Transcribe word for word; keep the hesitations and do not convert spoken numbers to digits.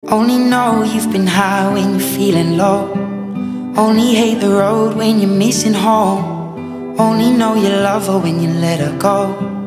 Only know you've been high when you're feeling low. Only hate the road when you're missing home. Only know you love her when you let her go.